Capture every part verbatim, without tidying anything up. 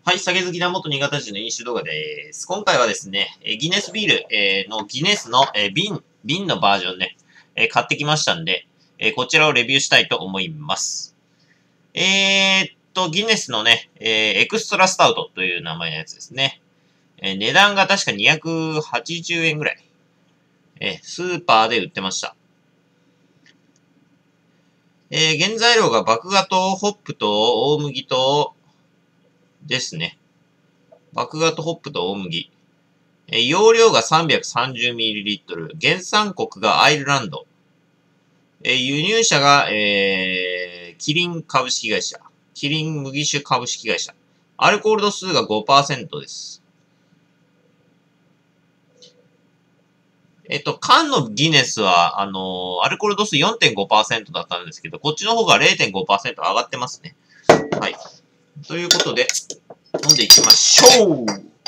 はい、酒好きな元新潟人の飲酒動画です。今回はですね、ギネスビールのギネスの瓶、瓶のバージョンね、買ってきましたんで、こちらをレビューしたいと思います。えーっと、ギネスのね、エクストラスタウトという名前のやつですね。値段が確かにひゃくはちじゅうえんぐらい。スーパーで売ってました。えー、原材料が麦芽とホップと大麦と、ですね。麦芽とホップと大麦。えー、容量が さんびゃくさんじゅうミリリットル。原産国がアイルランド。えー、輸入者が、えー、キリン株式会社。キリン麦酒株式会社。アルコール度数が ごパーセント です。えっと、缶のギネスは、あのー、アルコール度数 よんてんごパーセント だったんですけど、こっちの方が れいてんごパーセント 上がってますね。はい。ということで、飲んでいきましょう。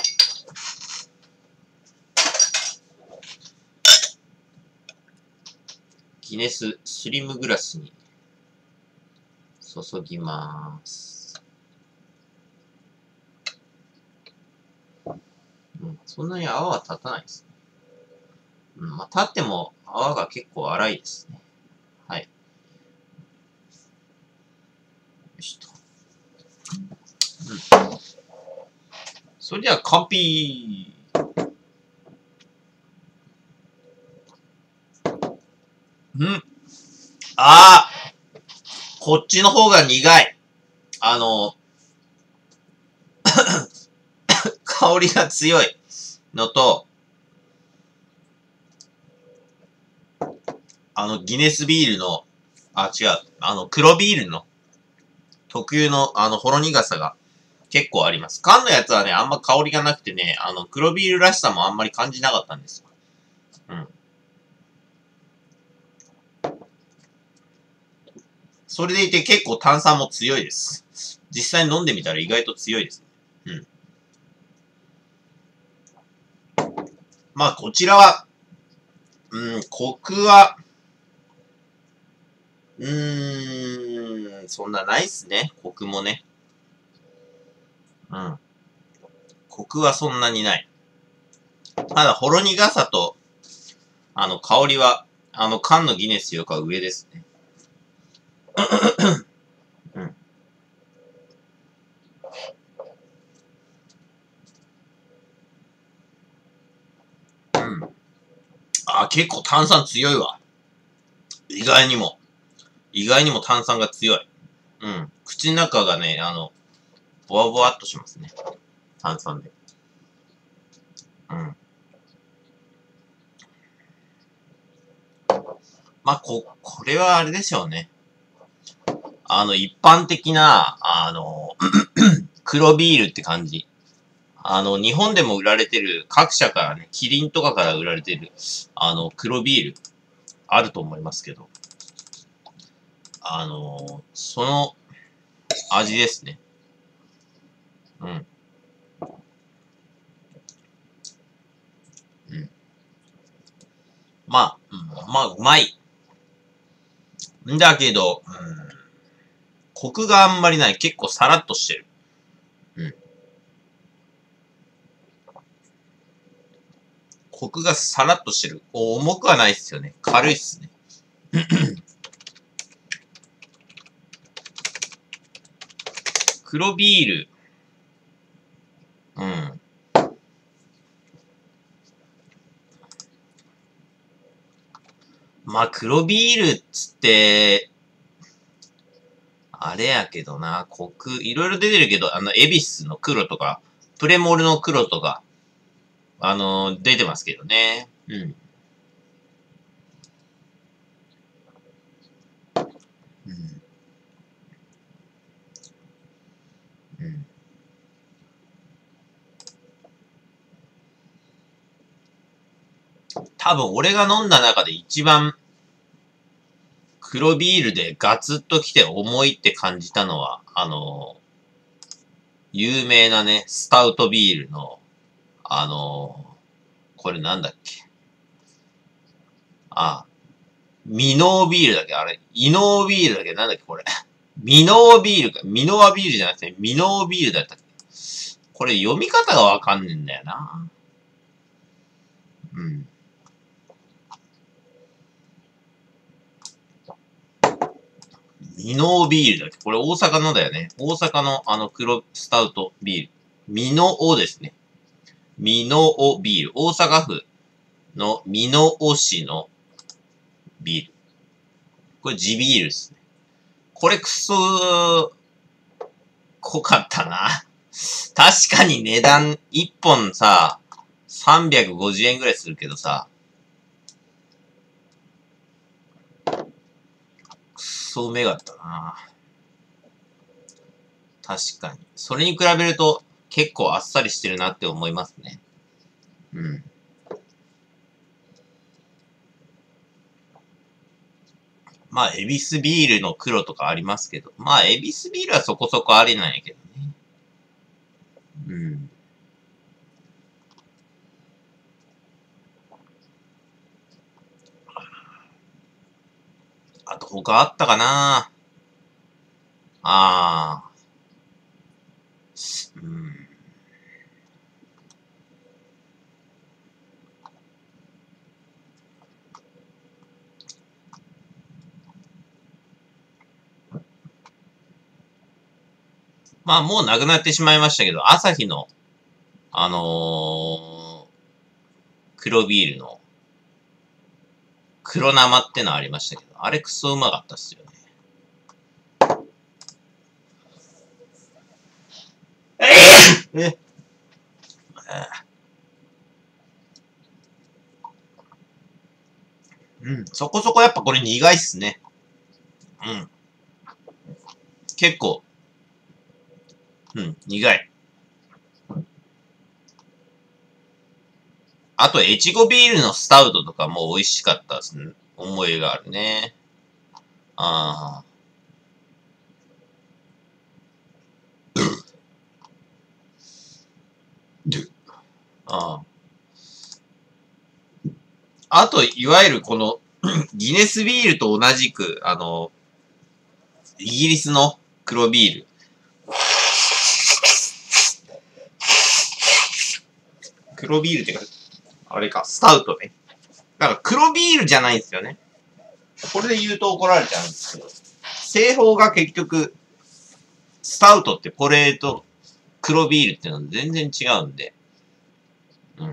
ギネススリムグラスに注ぎます。うん、そんなに泡は立たないですね。うん、まあ、立っても泡が結構荒いですね。はい。よしと。うん。それでは乾杯。うん。ああこっちの方が苦い。あの、香りが強いのと、あの、ギネスビールの、あ、違う、あの、黒ビールの特有の、あの、ほろ苦さが結構あります。缶のやつはね、あんま香りがなくてね、あの、黒ビールらしさもあんまり感じなかったんですよ。うん。それでいて結構炭酸も強いです。実際に飲んでみたら意外と強いです。うん。まあ、こちらは、うん、コクは、うーん、そんなないっすね。コクもね。うん。コクはそんなにない。ただ、ほろ苦さと、あの、香りは、あの、缶のギネスよりか上ですね。うん。うん。あ、結構炭酸強いわ。意外にも。意外にも炭酸が強い。うん。口の中がね、あの、ボワボワっとしますね。炭酸で。うん。まあ、こ、これはあれでしょうね。あの、一般的な、あの、黒ビールって感じ。あの、日本でも売られてる、各社からね、キリンとかから売られてる、あの、黒ビール、あると思いますけど。あの、その味ですね。うん。うん。まあ、うん、まあ、うまい。んだけど、うん、コクがあんまりない。結構サラッとしてる。うん。コクがサラッとしてる。重くはないっすよね。軽いっすね。黒ビール。うん。まあ、黒ビールっつって、あれやけどな、コク、いろいろ出てるけど、あの、エビスの黒とか、プレモルの黒とか、あのー、出てますけどね。うん。うん。うん。多分、俺が飲んだ中で一番、黒ビールでガツッときて重いって感じたのは、あのー、有名なね、スタウトビールの、あのー、これなんだっけ。あ、ミノービールだっけあれ、イノービールだっけなんだっけこれ。ミノービールか。ミノワビールじゃなくて、ミノービールだったっけこれ読み方がわかんねえんだよな。うん。ミノービールだっけ？これ大阪のだよね。大阪のあの黒スタウトビール。ミノオですね。ミノオビール。大阪府のミノオ市のビール。これ地ビールですね。これくそー、濃かったな。確かに値段いっぽんさ、さんびゃくごじゅうえんぐらいするけどさ、くそうめがったな。確かに。それに比べると結構あっさりしてるなって思いますね。うん。まあ、エビスビールの黒とかありますけど、まあ、エビスビールはそこそこありなんやけどね。うん。あと他あったかな。ああ。うん。まあ、もうなくなってしまいましたけど、朝日の、あのー、黒ビールの黒生ってのありましたけど、あれクソうまかったっすよね。ええうん。そこそこやっぱこれ苦いっすね。うん。結構、うん、苦い。あと、越後ビールのスタウトとかも美味しかったですね。思いがあるね。ああ。ああ。あと、いわゆるこの、ギネスビールと同じく、あの、イギリスの黒ビール。黒ビールってか、あれか、スタウトね。だから黒ビールじゃないんですよね。これで言うと怒られちゃうんですけど。製法が結局、スタウトってこれと黒ビールっていうのは全然違うんで。うん。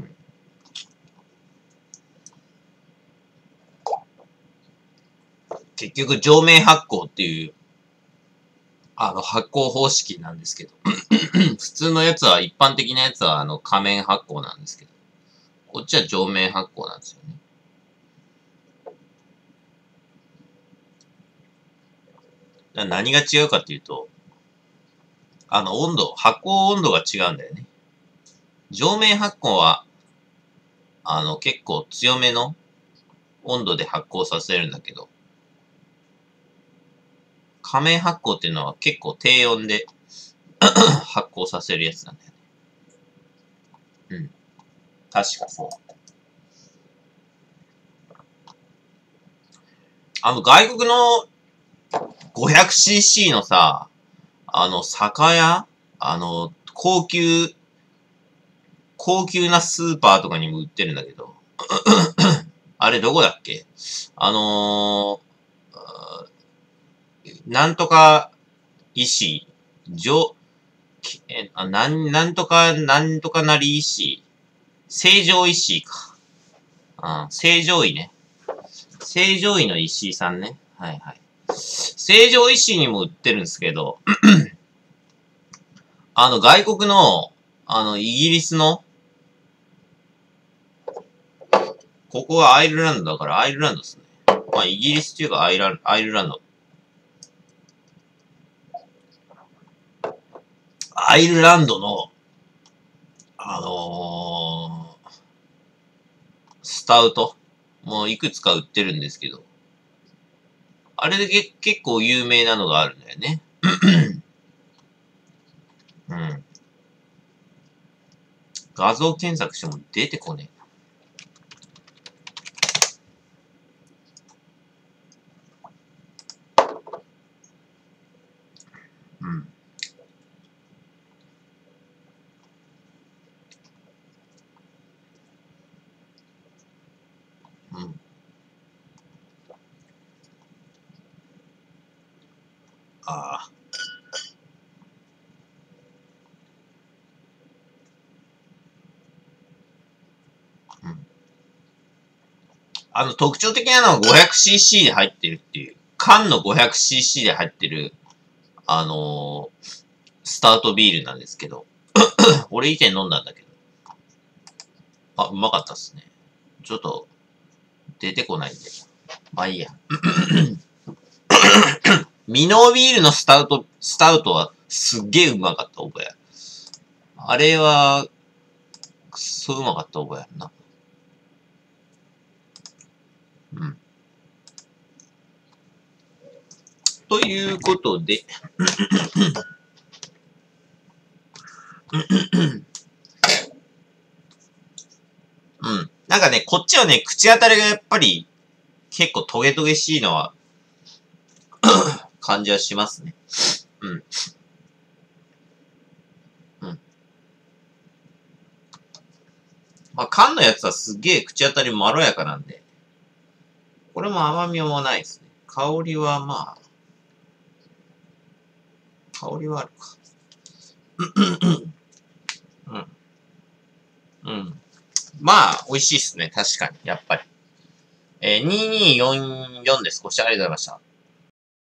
結局、上面発酵っていう、あの、発酵方式なんですけど。普通のやつは、一般的なやつは、あの、仮面発酵なんですけど。こっちは上面発酵なんですよね。だから何が違うかっていうと、あの、温度、発酵温度が違うんだよね。上面発酵は、あの、結構強めの温度で発酵させるんだけど、仮面発酵っていうのは結構低温で発酵させるやつなんだよね。うん。確かそう。あの、外国の ごひゃくシーシー のさ、あの、酒屋あの、高級、高級なスーパーとかにも売ってるんだけど、あれどこだっけ？あのー、なんとか石、じょ、え、あ、なん、なんとか、なんとかなり石、成城石井か。あ、成城医ね。成城医の石井さんね。はいはい。成城石井にも売ってるんですけど、あの、外国の、あの、イギリスの、ここはアイルランドだからアイルランドですね。まあ、イギリスっていうかアイラアイルランド。アイルランドの、あのー、スタウト。もういくつか売ってるんですけど、あれでけ結構有名なのがあるんだよね。うん。画像検索しても出てこねえ。うん。 あ。うん。あの、特徴的なのは ごひゃくシーシー で入ってるっていう。缶の ごひゃくシーシー で入ってる、あのー、スタートビールなんですけど。俺以前飲んだんだけど。あ、うまかったっすね。ちょっと、出てこないんで。まあいいや。ミノービールのスタウト、スタウトはすっげえうまかった覚え。あれは、くっそうまかった覚えあるな。うん。ということで、うん。なんかね、こっちはね、口当たりがやっぱり結構トゲトゲしいのは感じはしますね。うん。うん。まあ、缶のやつはすげえ口当たりまろやかなんで、これも甘みもないですね。香りはまあ、香りはあるか。うん。うん。まあ、美味しいっすね。確かに。やっぱり。えー、にーにーよんよんです。ご視聴ありがとうございました。